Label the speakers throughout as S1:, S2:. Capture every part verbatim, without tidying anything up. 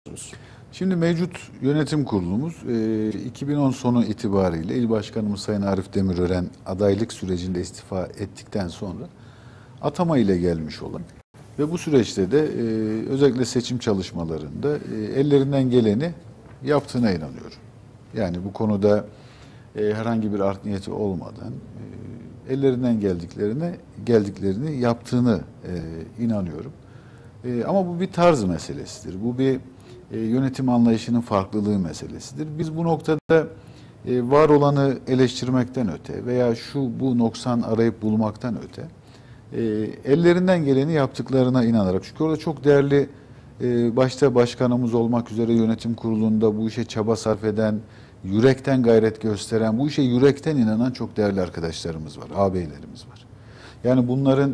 S1: Şimdi mevcut yönetim kurulumuz iki bin on sonu itibariyle İl Başkanımız Sayın Arif Demirören adaylık sürecinde istifa ettikten sonra atama ile gelmiş olan ve bu süreçte de özellikle seçim çalışmalarında ellerinden geleni yaptığına inanıyorum. Yani bu konuda herhangi bir art niyeti olmadan ellerinden geldiklerine geldiklerini yaptığını inanıyorum. Ama bu bir tarz meselesidir. Bu bir yönetim anlayışının farklılığı meselesidir. Biz bu noktada var olanı eleştirmekten öte veya şu bu noksan arayıp bulmaktan öte ellerinden geleni yaptıklarına inanarak, çünkü orada çok değerli başta başkanımız olmak üzere yönetim kurulunda bu işe çaba sarf eden, yürekten gayret gösteren, bu işe yürekten inanan çok değerli arkadaşlarımız var, ağabeylerimiz var. Yani bunların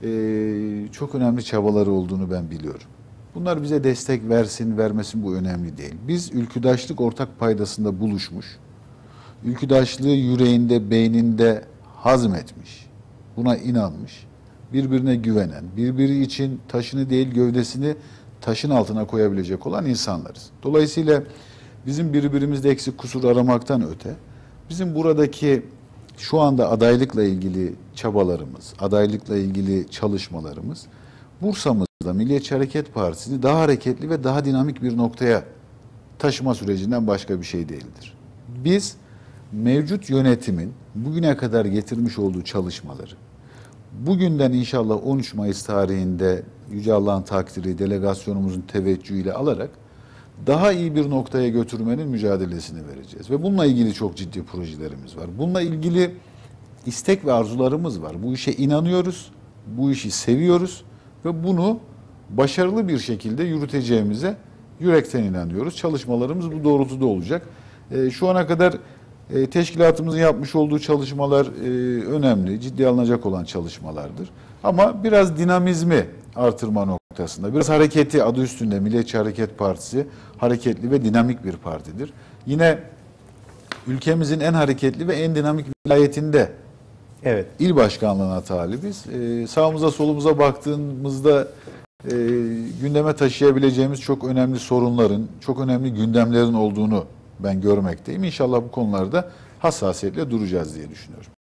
S1: çok önemli çabaları olduğunu ben biliyorum. Bunlar bize destek versin, vermesin bu önemli değil. Biz ülküdaşlık ortak paydasında buluşmuş, ülküdaşlığı yüreğinde, beyninde hazmetmiş, buna inanmış, birbirine güvenen, birbiri için taşını değil gövdesini taşın altına koyabilecek olan insanlarız. Dolayısıyla bizim birbirimizde eksik kusur aramaktan öte, bizim buradaki şu anda adaylıkla ilgili çabalarımız, adaylıkla ilgili çalışmalarımız, Bursa'mızda Milliyetçi Hareket Partisi'ni daha hareketli ve daha dinamik bir noktaya taşıma sürecinden başka bir şey değildir. Biz mevcut yönetimin bugüne kadar getirmiş olduğu çalışmaları, bugünden inşallah on üç Mayıs tarihinde Yüce Allah'ın takdiri, delegasyonumuzun teveccühüyle alarak daha iyi bir noktaya götürmenin mücadelesini vereceğiz. Ve bununla ilgili çok ciddi projelerimiz var. Bununla ilgili istek ve arzularımız var. Bu işe inanıyoruz, bu işi seviyoruz ve bunu başarılı bir şekilde yürüteceğimize yürekten inanıyoruz. Çalışmalarımız bu doğrultuda olacak. Şu ana kadar teşkilatımızın yapmış olduğu çalışmalar önemli, ciddiye alınacak olan çalışmalardır. Ama biraz dinamizmi artırma noktasında, biraz hareketi, adı üstünde Milliyetçi Hareket Partisi hareketli ve dinamik bir partidir. Yine ülkemizin en hareketli ve en dinamik vilayetinde evet, il başkanlığına talibiz. Ee, sağımıza solumuza baktığımızda e, gündeme taşıyabileceğimiz çok önemli sorunların, çok önemli gündemlerin olduğunu ben görmekteyim. İnşallah bu konularda hassasiyetle duracağız diye düşünüyorum.